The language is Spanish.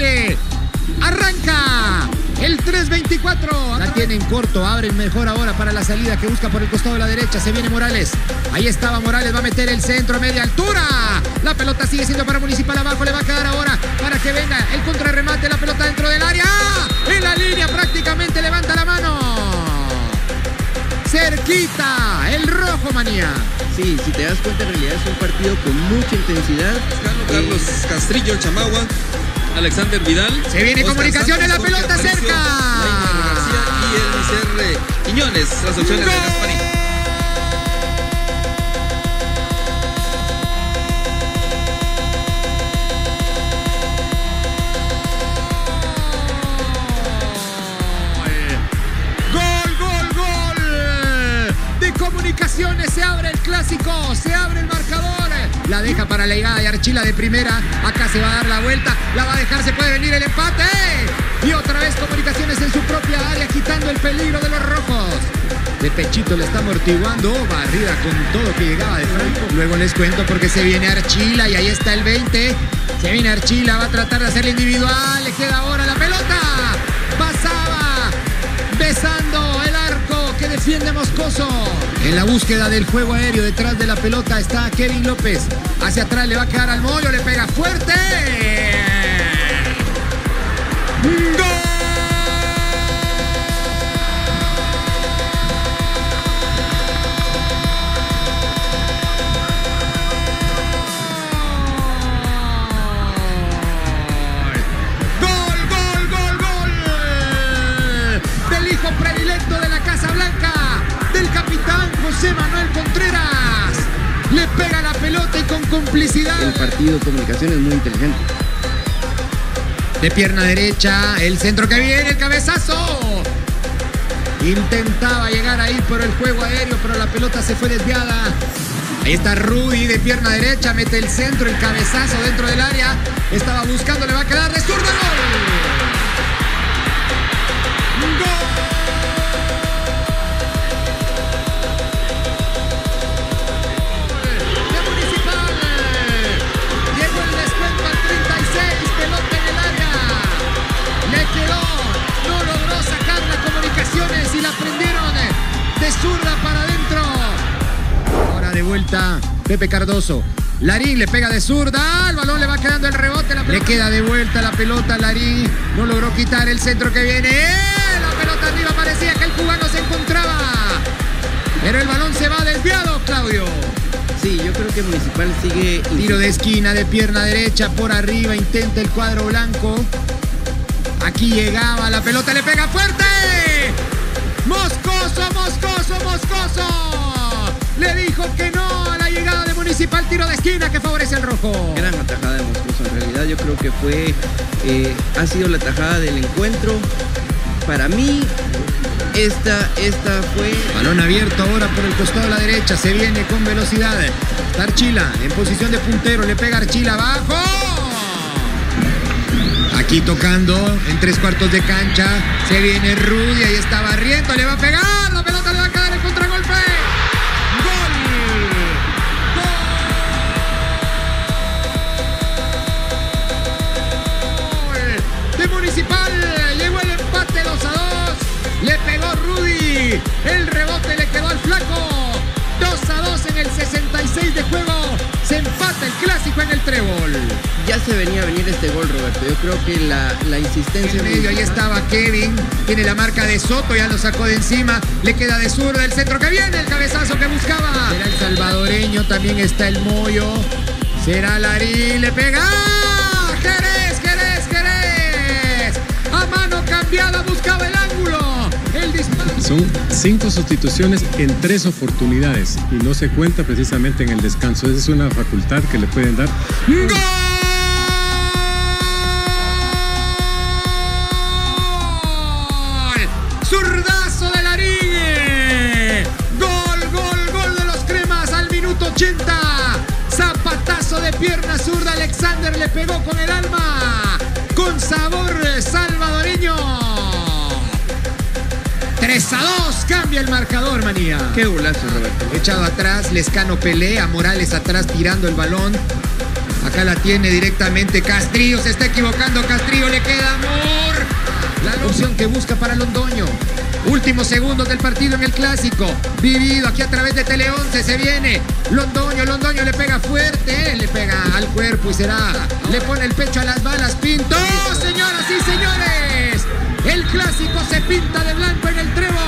baile. Arranca el 3-24. La tienen corto, abren mejor ahora para la salida que busca por el costado de la derecha. Se viene Morales. Ahí estaba Morales, va a meter el centro a media altura. La pelota sigue siendo para Municipal abajo. Le va a quedar ahora para que venga el contrarremate. La pelota dentro del área. En la línea prácticamente levanta la mano. Cerquita, el rojo, Manía. Sí, si te das cuenta, en realidad es un partido con mucha intensidad. Carlos Castrillo, Chamagua, Alexander Vidal. Se viene Oscar comunicación en la Santos, pelota Jorge cerca. Aparicio, García y el Micer Quiñones. Las opciones de Gasparín. Comunicaciones, se abre el clásico, se abre el marcador, la deja para la llegada de Archila de primera, acá se va a dar la vuelta, la va a dejar, se puede venir el empate, y otra vez Comunicaciones en su propia área, quitando el peligro de los rojos. De pechito le está amortiguando, barrida con todo que llegaba de Franco. Luego les cuento porque se viene Archila y ahí está el 20, se viene Archila, va a tratar de hacerle individual, le queda ahora la pelota, pasaba, besando el arco que defiende Moscoso. En la búsqueda del juego aéreo detrás de la pelota está Kevin López. Hacia atrás le va a quedar al Moyo, le pega fuerte. ¡Gol! Del hijo predilecto de la Casa Blanca, del capitán José Manuel Contreras. Le pega la pelota y con complicidad. El partido de Comunicaciones es muy inteligente. De pierna derecha, el centro que viene, el cabezazo. Intentaba llegar ahí por el juego aéreo, pero la pelota se fue desviada. Ahí está Rudy de pierna derecha, mete el centro, el cabezazo dentro del área. Estaba buscando, le va a quedar de zurda, gol. Zurda para adentro. Ahora de vuelta Pepe Cardoso. Larín le pega de zurda. El balón le va quedando el rebote. Le queda de vuelta la pelota. Larín no logró quitar el centro que viene. La pelota arriba, parecía que el cubano se encontraba. Pero el balón se va desviado, Claudio. Sí, yo creo que Municipal sigue. Tiro de esquina de pierna derecha por arriba. Intenta el cuadro blanco. Aquí llegaba la pelota. Le pega fuerte. Moscoso, Moscoso, Moscoso. Le dijo que no a la llegada de Municipal, tiro de esquina que favorece el rojo. Gran atajada de Moscoso, en realidad yo creo que fue, ha sido la atajada del encuentro. Para mí, esta fue... Balón abierto ahora por el costado de la derecha, se viene con velocidad. Está Archila en posición de puntero, le pega Archila abajo. Aquí tocando en 3/4 de cancha. Se viene Rudy, ahí está Barriento, le va a pegar, la pelota le va a caer el contragolpe. ¡Gol! ¡Gol! De Municipal, llegó el empate 2-2. Le pegó Rudy, el rebote le quedó al flaco. 2-2 en el 66 de juego. Se empata el clásico en el trébol. Ya se venía a venir este gol, Roberto. Yo creo que la insistencia... En medio, ahí estaba Kevin. Tiene la marca de Soto, ya lo sacó de encima. Le queda de zurda el centro que viene, el cabezazo que buscaba. Será el salvadoreño, también está el Moyo. Será Larín, le pega. ¡Jerez, Jerez, Jerez! A mano cambiada, buscaba el ángulo. El disparo. Son 5 sustituciones en 3 oportunidades y no se cuenta precisamente en el descanso. Esa es una facultad que le pueden dar. ¡Gol! Zurdazo de Larín. Gol de los cremas al minuto 80. Zapatazo de pierna zurda. Alexander le pegó con el alma. Con sabor salvadoreño. 3-2, cambia el marcador, Manía. Qué golazo, Roberto. Echado atrás, Lescano pelea, Morales atrás tirando el balón. Acá la tiene directamente Castrillo. Se está equivocando Castrillo. Le queda Amor. La opción que busca para Londoño. Últimos segundos del partido en el clásico. Vivido aquí a través de Tele 11. Se viene Londoño. Londoño le pega fuerte. Le pega al cuerpo y será. Le pone el pecho a las balas. Pinto. Señoras y señores. El clásico se pinta de blanco en el Trébol.